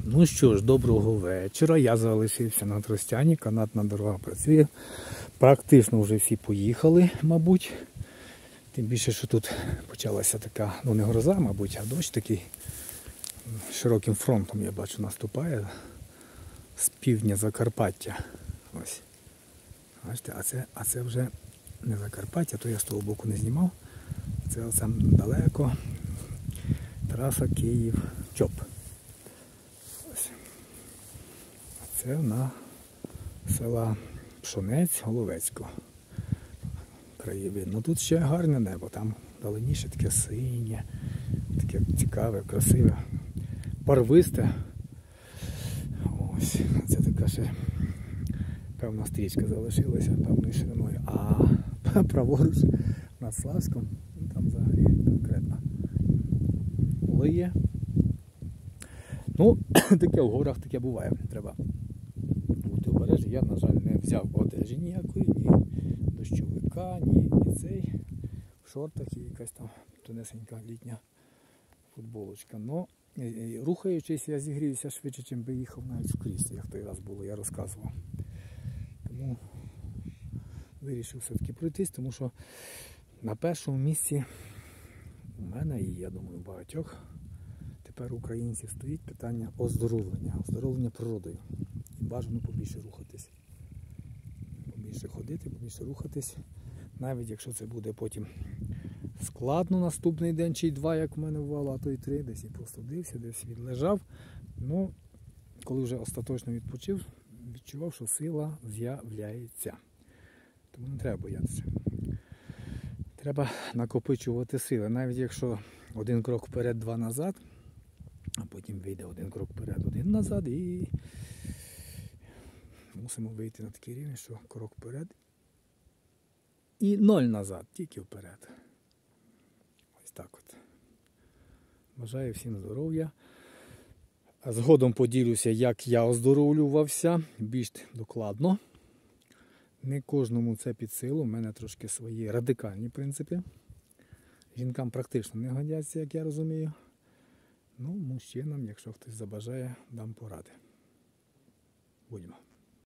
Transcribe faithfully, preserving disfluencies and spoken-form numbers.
Ну що ж, доброго вечора. Я залишився на Тростяні, канатна дорога працює. Практично вже всі поїхали, мабуть. Тим більше, що тут почалася така, ну не гроза, мабуть, а дощ такий широким фронтом, я бачу, наступає з півдня Закарпаття. Ось. Бачите, а це, а це вже не Закарпаття, то я з того боку не знімав. Це там далеко. Траса Київ-Чоп. Ось. Це на села Пшонець Головецького. Краєвид. Ну тут ще гарне небо, там даленіше таке синє, таке цікаве, красиве, барвисте. Ось, це така ще певна стрічка залишилася певною шириною. А праворуч над Славськом, там взагалі конкретно лиє. Ну, таке в горах таке буває. Треба бути обережні. Я, на жаль, не взяв одежі ніякої, ні дощовика, ні, ні цей. В шортах і якась там тонесенька літня футболочка. Но рухаючись, я зігрівся швидше, чим би їхав навіть в кріслі, як той раз було, я розказував. Тому вирішив все-таки пройтись, тому що на першому місці у мене і, я думаю, у багатьох тепер українців стоїть питання оздоровлення, оздоровлення природою. І бажано побільше рухатись. Побільше ходити, побільше рухатись. Навіть якщо це буде потім складно наступний день чи два, як в мене бувало, а то й три, десь і простудився, десь відлежав. Ну, коли вже остаточно відпочив, відчував, що сила з'являється. Тому не треба боятися. Треба накопичувати сили. Навіть якщо один крок вперед, два назад, а потім вийде один крок вперед, один назад і мусимо вийти на такий рівень, що крок вперед і ноль назад, тільки вперед. Ось так от. Бажаю всім здоров'я. Згодом поділюся, як я оздоровлювався більш докладно. Не кожному це під силу, у мене трошки свої радикальні принципи. Жінкам практично не годяться, як я розумію. Ну, мужчинам, якщо хтось забажає, дам поради. Будьмо.